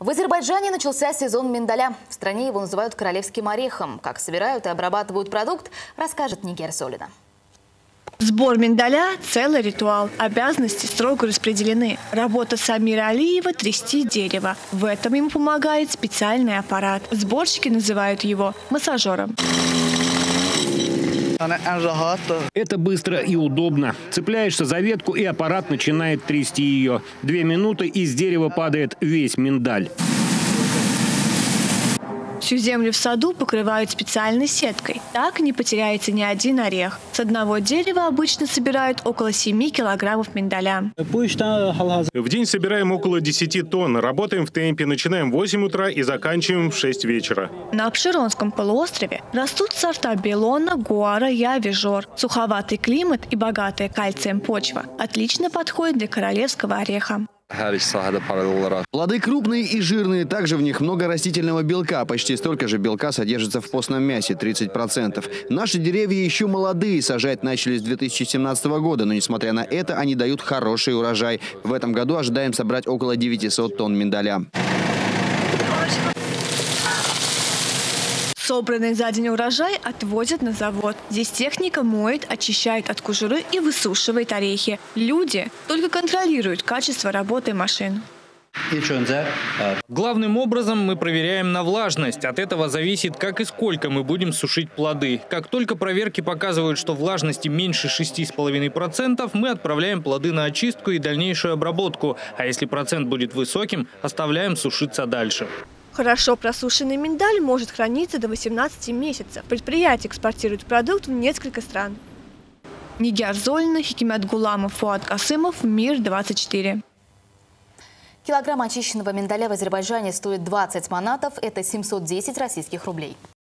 В Азербайджане начался сезон миндаля. В стране его называют королевским орехом. Как собирают и обрабатывают продукт, расскажет Нигер Солина. Сбор миндаля – целый ритуал. Обязанности строго распределены. Работа Самира Алиева – трясти дерево. В этом ему помогает специальный аппарат. Сборщики называют его массажером. Это быстро и удобно. Цепляешься за ветку, и аппарат начинает трясти ее. 2 минуты, и с дерева падает весь миндаль. Всю землю в саду покрывают специальной сеткой. Так не потеряется ни один орех. С одного дерева обычно собирают около 7 килограммов миндаля. В день собираем около 10 тонн. Работаем в темпе. Начинаем в 8 утра и заканчиваем в 6 вечера. На Абшеронском полуострове растут сорта белона, гуара, яви, жор. Суховатый климат и богатая кальцием почва отлично подходят для королевского ореха. Плоды крупные и жирные, также в них много растительного белка. Почти столько же белка содержится в постном мясе, 30%. Наши деревья еще молодые, сажать начали с 2017 года, но несмотря на это, они дают хороший урожай. В этом году ожидаем собрать около 900 тонн миндаля. Собранный за день урожай отвозят на завод. Здесь техника моет, очищает от кожуры и высушивает орехи. Люди только контролируют качество работы машин. Главным образом мы проверяем на влажность. От этого зависит, как и сколько мы будем сушить плоды. Как только проверки показывают, что влажности меньше 6,5%, мы отправляем плоды на очистку и дальнейшую обработку. А если процент будет высоким, оставляем сушиться дальше. Хорошо просушенный миндаль может храниться до 18 месяцев. Предприятие экспортирует продукт в несколько стран. Нигер Солина, Хикимат Гуламов, Фуад Касымов, Мир 24. Килограмм очищенного миндаля в Азербайджане стоит 20 манатов, это 710 российских рублей.